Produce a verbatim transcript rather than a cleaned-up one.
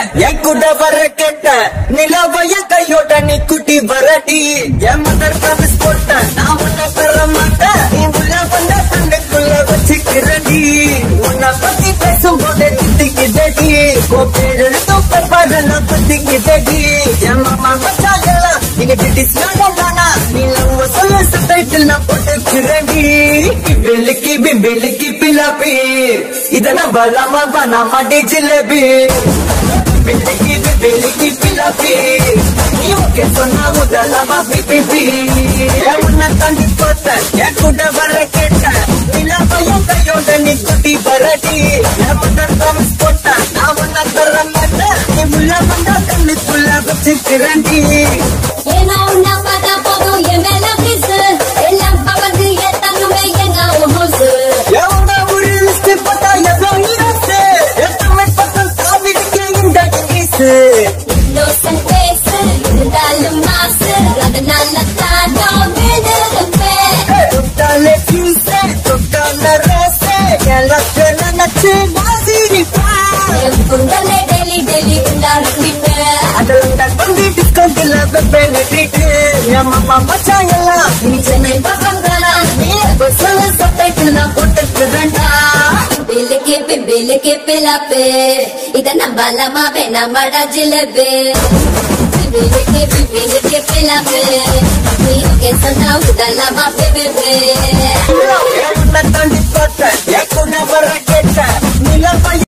என் கூட வர கேட்ட நிலவைய கையோட நீ குட்டி வரடி என் மதர் ப்ராமிஸ் போட்ட நான் உன்னை பெற மாட்டேன் நீ உள்ள வந்த தண்டைக்குள்ள வச்சுக்கிறடி உன்னை பத்தி பேசும்போது திட்டிக்கிட்டடி கோப்பேடு சூப்பர் பாடலாம் பத்திக்கிட்டடி என் மாமா மச்சாலாம் நீங்க பிரிட்டிஷ் நாடானா நீ லவ் சொல்ல சப்டைட்டில் நான் போட்டுக்கிறடி பிபிலிக்கி பிபிலிக்கி பிலாபி இதெல்லாம் பலாமா பனாமா டி ஜிலேபி பிபிலிக்கி பிபிலிக்கி பிலாபி நீ ஓகே சொன்னா முதலாமா பிபிபி உன்னை தாண்டி பார்த்தேன் என் கூட வர கேட்டேன் நிலவையும் கையோட நீ குட்டி வரடி என் மதர் ப்ராமிஸ் போட்டேன் நான் உன்னை தர மாட்டேன் நீ உள்ள வந்தா கண்ணுக்குள்ள வச்சுக்கிறேன்டி ஏன்னா உன்னை பார்த்தா போதும் என் மேல பிரிசு எல்லாம் பவந்து ஏத்தானுமே எங்க ஹோசு எவங்க ஒரு லிஸ்ட் பார்த்தா எவ்வளோ ஹீரோஸு எத்தனை பக்கம் காவிரிக்கு இந்த இங்கிலீஷு இன்னோசன் பேசு இருந்தாலும் மாசு அதனால தானோ விடுதுப்பே தொட்டாலே பீஸு தொட்டால ரேஸு எல்லாத்தையும் நினைச்சு நான் சிரிப்பேன் என் குண்டலே டெய்லி டெய்லி உண்டாடுவிப்பேன் அதெல்லாம் வந்து டிஸ்கவுண்ட் இல்லாத பெனிஃபிட் என் மாமா மச்சான் எல்லாம் நீ சென்னை பக்கம் தானா நீ சொல்ல சப்டைட்டில் நான் போட்டுக்கிறேன்டா பிபிலிக்கி பிபிலிக்கி பிலாப்பே இத நம்பலாமா வேணாமாடா ஜிலேபி பிபிலிக்கி பிபிலிக்கி பிலாப்பே நீ ஓகே சொன்னா உதலாமா பிபிபி தாண்டி பார்த்தேன் என் கூட வர கேட்டேன் நிலவை